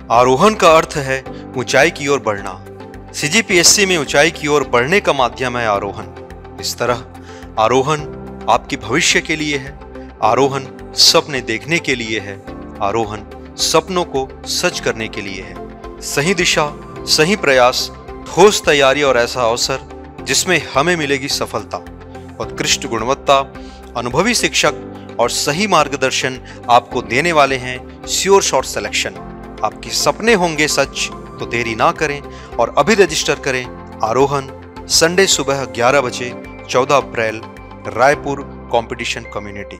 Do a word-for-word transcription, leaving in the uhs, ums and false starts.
आरोहण का अर्थ है ऊंचाई की ओर बढ़ना। सीजीपीएससी में ऊंचाई की ओर बढ़ने का माध्यम है आरोहण। इस तरह आरोहण आपके भविष्य के लिए है, आरोहण सपने देखने के लिए है, आरोहण सपनों को सच करने के लिए है। सही दिशा, सही प्रयास, ठोस तैयारी और ऐसा अवसर जिसमें हमें मिलेगी सफलता। उत्कृष्ट गुणवत्ता, अनुभवी शिक्षक और सही मार्गदर्शन आपको देने वाले हैं श्योर शॉट सिलेक्शन। आपके सपने होंगे सच, तो देरी ना करें और अभी रजिस्टर करें। आरोहण संडे सुबह ग्यारह बजे, चौदह अप्रैल, रायपुर कंपटीशन कम्युनिटी।